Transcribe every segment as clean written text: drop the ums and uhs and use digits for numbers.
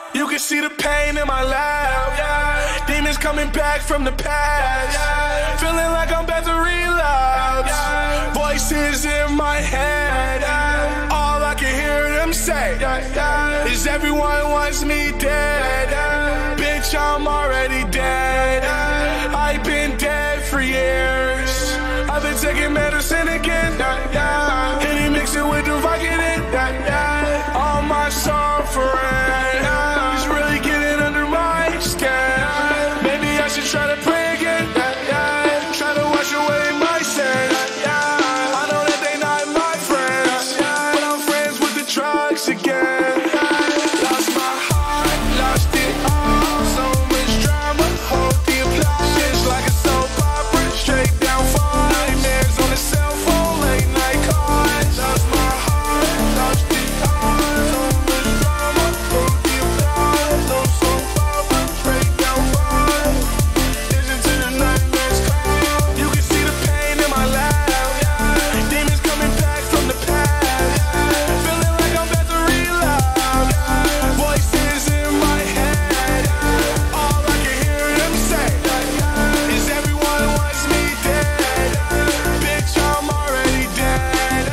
You can see the pain in my life. Demons coming back from the past. Feeling like I'm about to relapse. Voices in my head. All I can hear them say is everyone wants me dead. Bitch, I'm already dead. I've been dead for years. I've been taking medicine again. Hit it, mix it with the Vicodin. All my suffering is really getting under my skin. Maybe I should try to pray again. Try to wash away my sins. I know that they not my friends, but I'm friends with the drugs again. Lost my heart, lost it all. So much drama, hold the applause. It's like a soap opera, straight down far. Nightmares on the cell phone, late night calls. Lost my heart, lost it all. So much drama, hold the applause. No soap opera, straight down far. Listen to the nightmares call. You can see the pain in my life. Demons coming back from the past. Feeling like I'm about to relapse. Voices in my head. All I can hear them say is everyone wants me dead. Bitch, I'm already dead.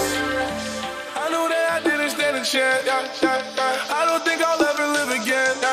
I know that I didn't stand a chance. I don't think I'll ever live again.